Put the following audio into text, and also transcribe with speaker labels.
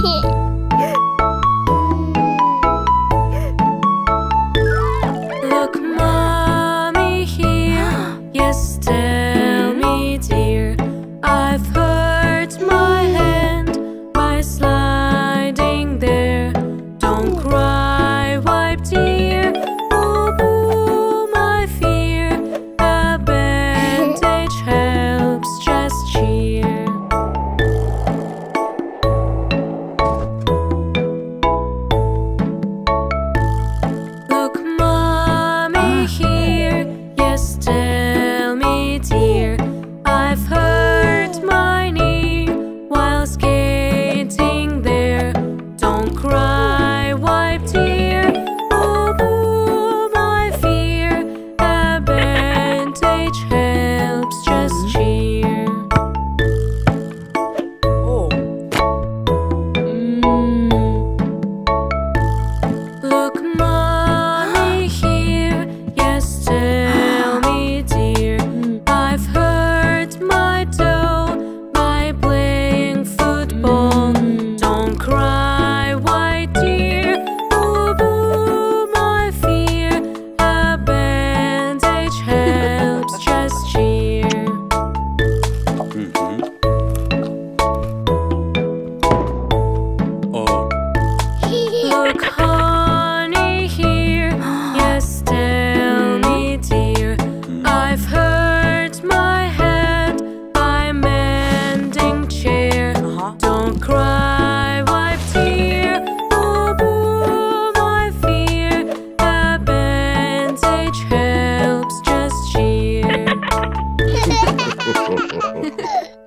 Speaker 1: Look, mommy here. Yes, tell me, dear. I've hurt my hand by sliding there. Don't cry, wipe, dear. Boo, boo, my fear. A bandage helps, just cheer. Look, mommy here. Yes, tell me, dear. I've hurt my knee while skating there. Don't cry, wipe, dear. Boo, boo, my fear. A bandage helps, just cheer. Look, mommy here. Yes, tell me, dear. I've hurt my toe by playing football. Don't cry, white dear. Boo, boo, my fear. A bandage helps, just cheer. Look, honey here. Yes, tell me, dear. I've hurt my head by mending chair. Don't cry, wipe, tear. Boo, boo, my fear. A bandage helps, just cheer.